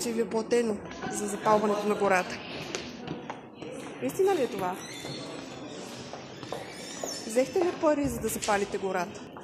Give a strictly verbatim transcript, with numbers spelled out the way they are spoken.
че ви е платено за запалването на гората. Истина ли е това? Взехте ли пари, за да запалите гората?